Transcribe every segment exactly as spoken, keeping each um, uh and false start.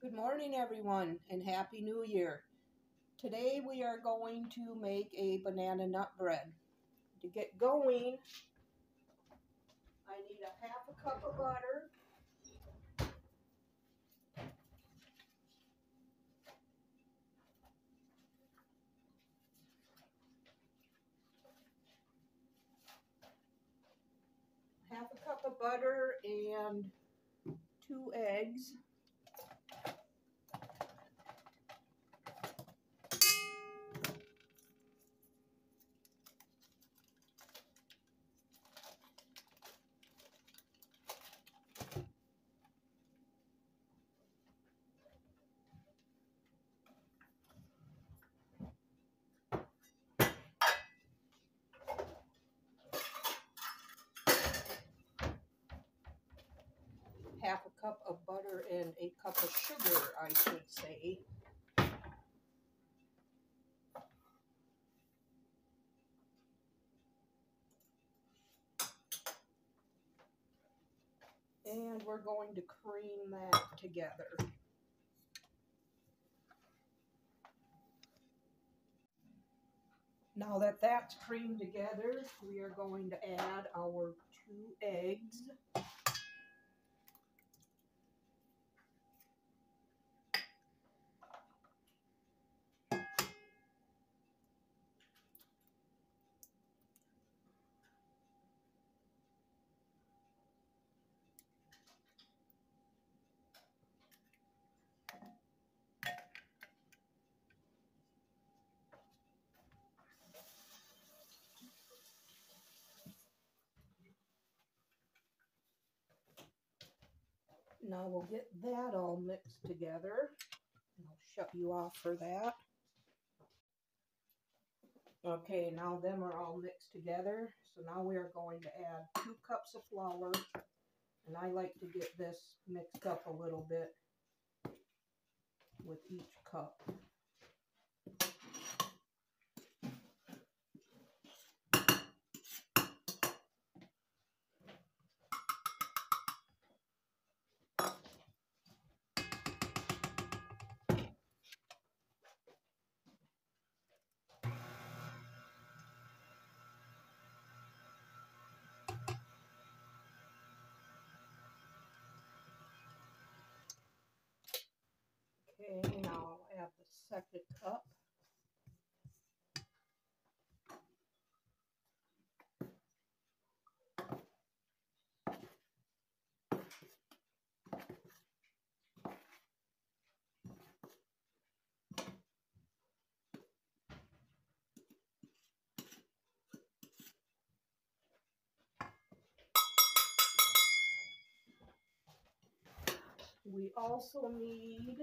Good morning, everyone, and Happy New Year. Today we are going to make a banana nut bread. To get going, I need a half a cup of butter, half a cup of butter and two eggs. Half a cup of butter and a cup of sugar, I should say. And we're going to cream that together. Now that that's creamed together, we are going to add our two eggs. Now we'll get that all mixed together. I'll shut you off for that. Okay, now them are all mixed together. So now we are going to add two cups of flour. And I like to get this mixed up a little bit with each cup. Okay, now I'll add the second cup. We also need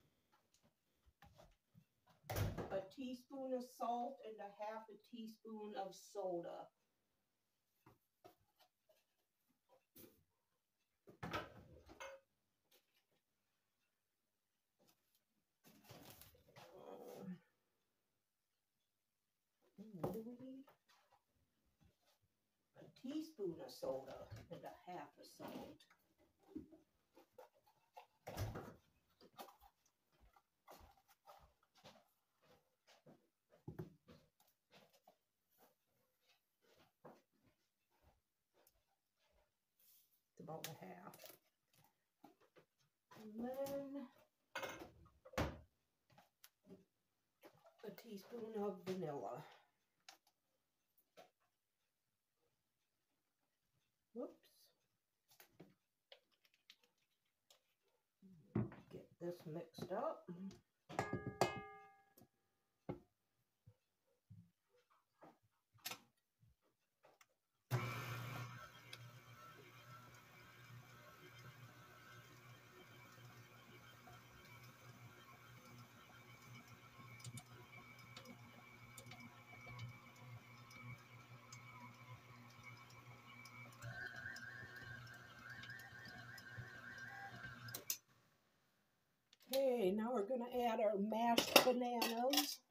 a teaspoon of salt and a half a teaspoon of soda. What do we need? A teaspoon of soda and a half a salt. It's about a half. And then a teaspoon of vanilla. Whoops. Get this mixed up. Okay, now we're going to add our mashed bananas.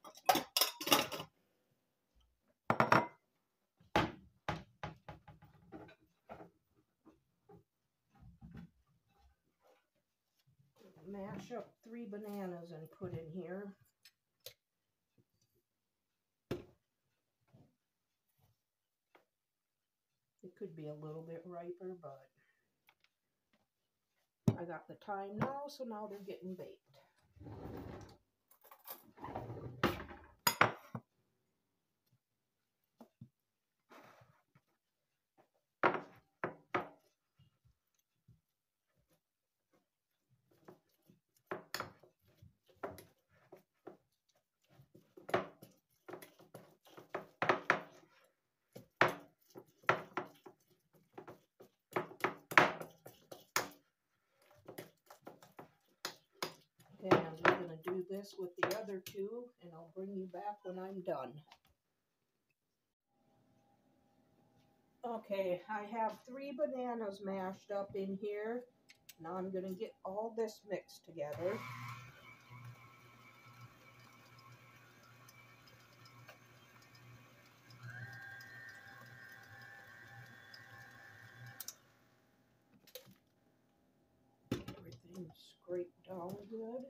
mash up three bananas and put in here. It could be a little bit riper, but I got the time now, so now they're getting baked. And we're going to do this with the other two, and I'll bring you back when I'm done. Okay, I have three bananas mashed up in here. Now I'm going to get all this mixed together. Everything's scraped down good.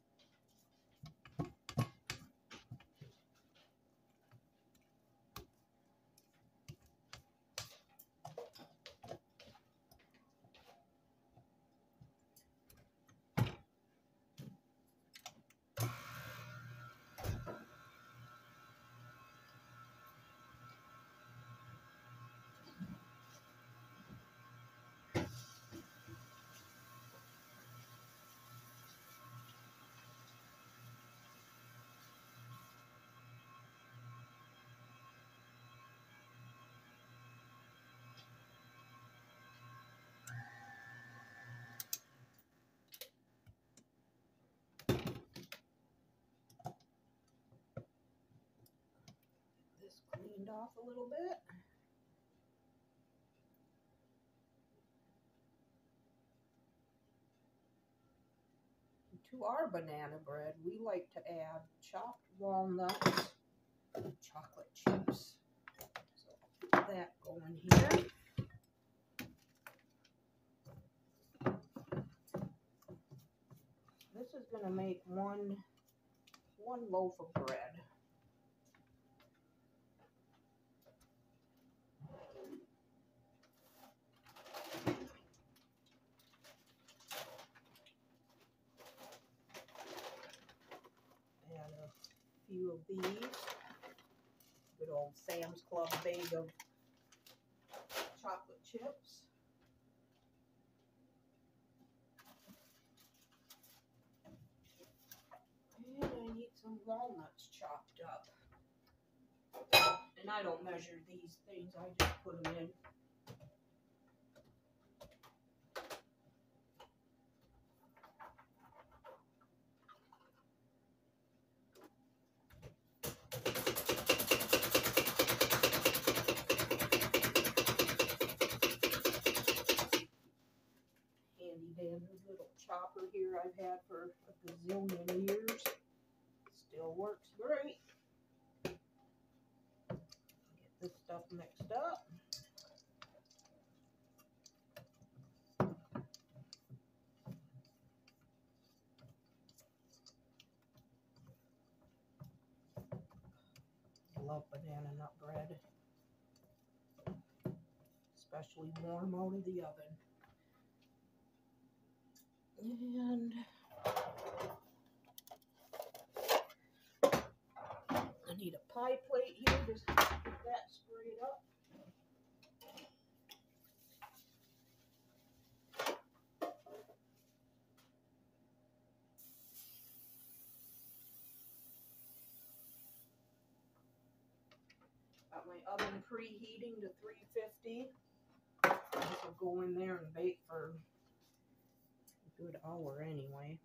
This cleaned off a little bit. To our banana bread, we like to add chopped walnuts, chocolate chips. So I'll put that going here. This is going to make one, one loaf of bread. Add a few of these. Good old Sam's Club bag of chocolate chips. And I need some walnuts chopped up. And I don't measure these things, I just put them in. Handy dandy little chopper here I've had for a gazillion years. Still works great. Get this stuff mixed up. Love banana nut bread, especially warm out of the oven. And I need a pie plate here, just get that sprayed up. Got my oven preheating to three fifty. This will go in there and bake for a good hour anyway.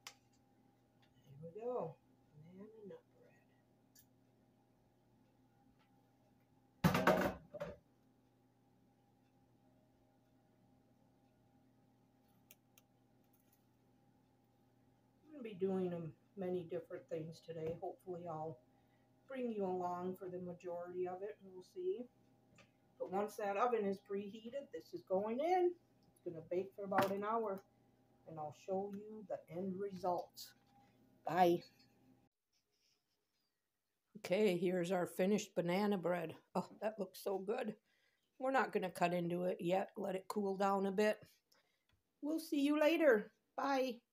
There we go. Banana nut bread. doing um, many different things today. Hopefully I'll bring you along for the majority of it, and we'll see. But once that oven is preheated, this is going in. It's going to bake for about an hour, and I'll show you the end results. Bye. Okay, here's our finished banana bread. Oh, that looks so good. We're not going to cut into it yet. Let it cool down a bit. We'll see you later. Bye.